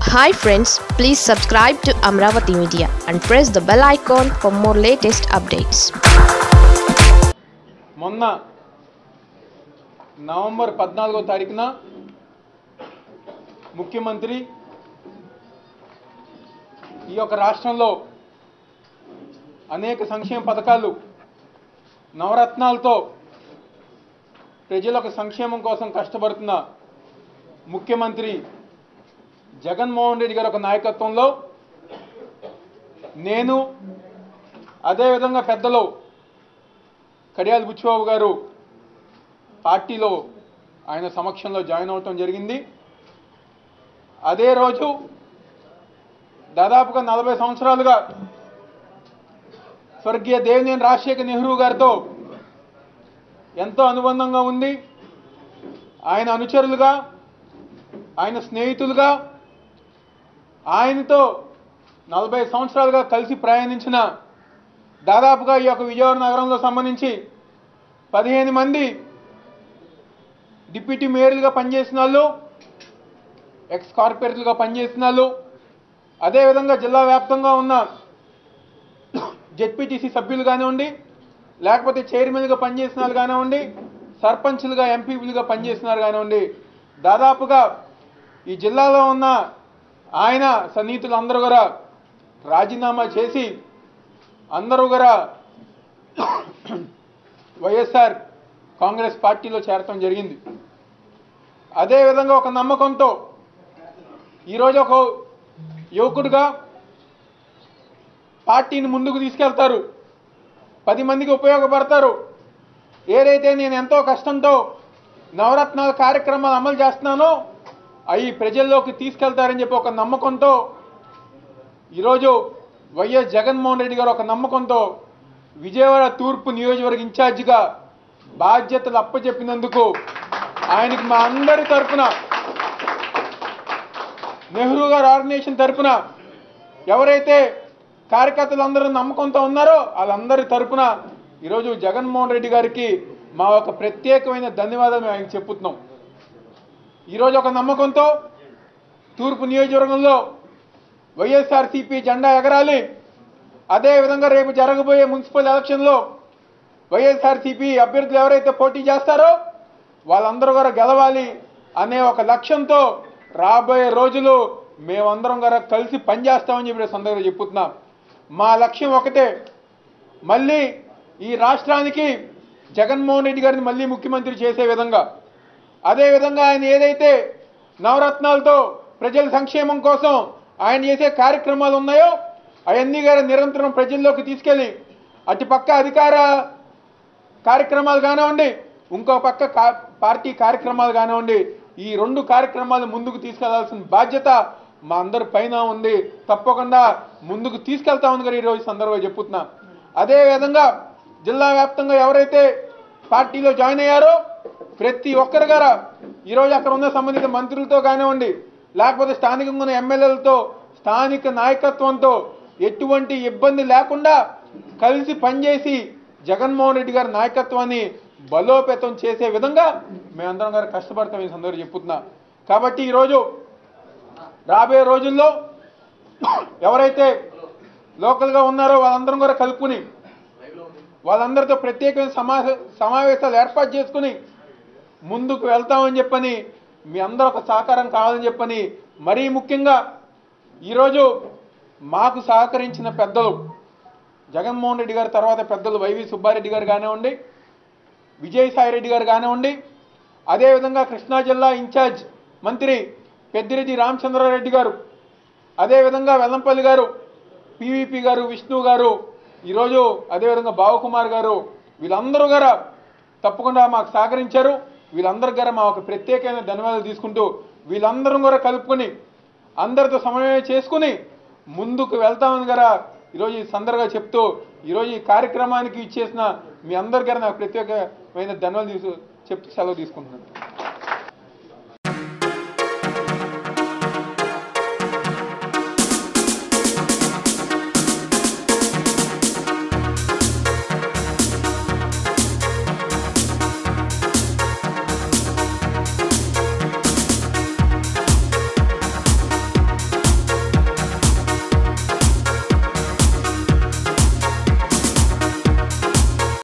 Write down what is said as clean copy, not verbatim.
Hi friends, please subscribe to Amravati Media and press the bell icon for more latest updates. మొన్న November 14వ తారీఖున ముఖ్యమంత్రి ఈ యొక్క రాష్ట్రంలో అనేక సంక్షేమ పథకాలు నవరత్నాలతో ప్రజలకు సంక్షేమం కోసం కష్టపడుతున్న ముఖ్యమంత్రి జగన్మోహన్ రెడ్డి గారి ఒక నాయకత్వంలో నేను అదేవిధంగా పెద్దలు కడియాల బుచ్చిబాబు గారు పార్టీలో ఆయన సమక్షంలో జాయిన్ అవటం జరిగింది. అదే రోజు దాదాపుగా 40 సంవత్సరాలుగా స్వర్గీయ దేవినేని రాజశేఖర్ నెహ్రూ గారితో ఎంతో అనుబంధంగా ఉంది. ఆయన అనుచరులుగా, ఆయన స్నేహితులుగా, ఆయనతో 40 సంవత్సరాలుగా కలిసి ప్రయాణించిన దాదాపుగా ఈ యొక్క విజయవాడ నగరంలో సంబంధించి 15 మంది డిప్యూటీ మేయర్లుగా పనిచేసిన వాళ్ళు, ఎక్స్ కార్పొరేటర్లుగా పనిచేసిన వాళ్ళు, అదేవిధంగా జిల్లా వ్యాప్తంగా ఉన్న జెడ్పీటీసీ సభ్యులు కానివ్వండి, లేకపోతే చైర్మన్గా పనిచేసిన వాళ్ళు కానివ్వండి, సర్పంచ్లుగా ఎంపీలుగా పనిచేసిన వాళ్ళు కానివ్వండి, దాదాపుగా ఈ జిల్లాలో ఉన్న ఆయన సన్నిహితులు అందరూ కూడా రాజీనామా చేసి అందరూ కూడా వైఎస్ఆర్ కాంగ్రెస్ పార్టీలో చేరటం జరిగింది. అదేవిధంగా ఒక నమ్మకంతో ఈరోజు ఒక యువకుడిగా పార్టీని ముందుకు తీసుకెళ్తారు, 10 మందికి ఉపయోగపడతారు. ఏదైతే నేను ఎంతో కష్టంతో నవరత్నాల కార్యక్రమాలు అమలు చేస్తున్నానో అవి ప్రజల్లోకి తీసుకెళ్తారని చెప్పి ఒక నమ్మకంతో ఈరోజు వైఎస్ జగన్మోహన్ రెడ్డి గారు ఒక నమ్మకంతో విజయవాడ తూర్పు నియోజకవర్గ ఇన్ఛార్జిగా బాధ్యతలు అప్పచెప్పినందుకు ఆయనకి మా అందరి తరఫున, నెహ్రూ గారు ఆర్గనైజేషన్ తరఫున ఎవరైతే కార్యకర్తలు అందరూ నమ్మకంతో ఉన్నారో వాళ్ళందరి తరఫున ఈరోజు జగన్మోహన్ రెడ్డి గారికి మా ఒక ప్రత్యేకమైన ధన్యవాదాలు మేము ఆయనకు చెప్పుతున్నాం. ఈరోజు ఒక నమ్మకంతో తూర్పు నియోజకవర్గంలో వైఎస్ఆర్సీపీ జెండా ఎగరాలి. అదేవిధంగా రేపు జరగబోయే మున్సిపల్ ఎలక్షన్లో వైఎస్ఆర్సీపీ అభ్యర్థులు ఎవరైతే పోటీ చేస్తారో వాళ్ళందరూ కూడా గెలవాలి అనే ఒక లక్ష్యంతో రాబోయే రోజులు మేమందరం కూడా కలిసి పనిచేస్తామని చెప్పి సందర్భంగా చెప్పుతున్నాం. మా లక్ష్యం ఒకటే, మళ్ళీ ఈ రాష్ట్రానికి జగన్మోహన్ రెడ్డి గారిని మళ్ళీ ముఖ్యమంత్రి చేసే విధంగా, అదేవిధంగా ఆయన ఏదైతే నవరత్నాలతో ప్రజల సంక్షేమం కోసం ఆయన చేసే కార్యక్రమాలు ఉన్నాయో అవన్నీ గారు నిరంతరం ప్రజల్లోకి తీసుకెళ్ళి అటుపక్క అధికార కార్యక్రమాలు కానివ్వండి, ఇంకో పక్క పార్టీ కార్యక్రమాలు కానివ్వండి, ఈ 2 కార్యక్రమాలు ముందుకు తీసుకెళ్లాల్సిన బాధ్యత మా అందరి పైన ఉంది. తప్పకుండా ముందుకు తీసుకెళ్తామని గారు ఈరోజు సందర్భంగా చెప్పుతున్నా. అదేవిధంగా జిల్లా వ్యాప్తంగా ఎవరైతే పార్టీలో జాయిన్ అయ్యారో ప్రతి ఒక్కరు గారు ఈరోజు అక్కడ ఉన్న సంబంధిత మంత్రులతో కానివ్వండి, లేకపోతే స్థానికంగా ఉన్న ఎమ్మెల్యేలతో, స్థానిక నాయకత్వంతో ఎటువంటి ఇబ్బంది లేకుండా కలిసి పనిచేసి జగన్మోహన్ రెడ్డి గారి నాయకత్వాన్ని బలోపేతం చేసే విధంగా మేమందరం గారు కష్టపడతాం ఈ సందర్భంగా చెప్పుతున్నా. కాబట్టి ఈరోజు రాబోయే రోజుల్లో ఎవరైతే లోకల్గా ఉన్నారో వాళ్ళందరం కూడా కలుపుకుని వాళ్ళందరితో ప్రత్యేకమైన సమావేశాలు ఏర్పాటు చేసుకుని ముందుకు వెళ్తామని చెప్పని మీ అందరూ ఒక సహకారం కావాలని చెప్పని, మరీ ముఖ్యంగా ఈరోజు మాకు సహకరించిన పెద్దలు జగన్మోహన్ రెడ్డి గారి తర్వాత పెద్దలు వైవి సుబ్బారెడ్డి గారు కానివ్వండి, విజయసాయిరెడ్డి గారు కానివ్వండి, అదేవిధంగా కృష్ణా జిల్లా ఇన్ఛార్జ్ మంత్రి పెద్దిరెడ్డి రామచంద్రారెడ్డి గారు, అదేవిధంగా వెల్లంపల్లి గారు, పీవీపీ గారు, విష్ణు గారు, ఈరోజు అదేవిధంగా బావకుమార్ గారు, వీళ్ళందరూ గారు తప్పకుండా మాకు సహకరించారు. వీళ్ళందరూ గారు మా ఒక ప్రత్యేకమైన ధన్యవాదాలు తీసుకుంటూ వీళ్ళందరం కూడా కలుపుకొని అందరితో సమన్వయం చేసుకుని ముందుకు వెళ్తామని గారా ఈరోజు ఈ సందర్భంగా చెప్తూ ఈరోజు ఈ కార్యక్రమానికి ఇచ్చేసిన మీ అందరి గారు నాకు ప్రత్యేకమైన ధన్యవాదాలు చెప్తూ సెలవు తీసుకుంటున్నాను.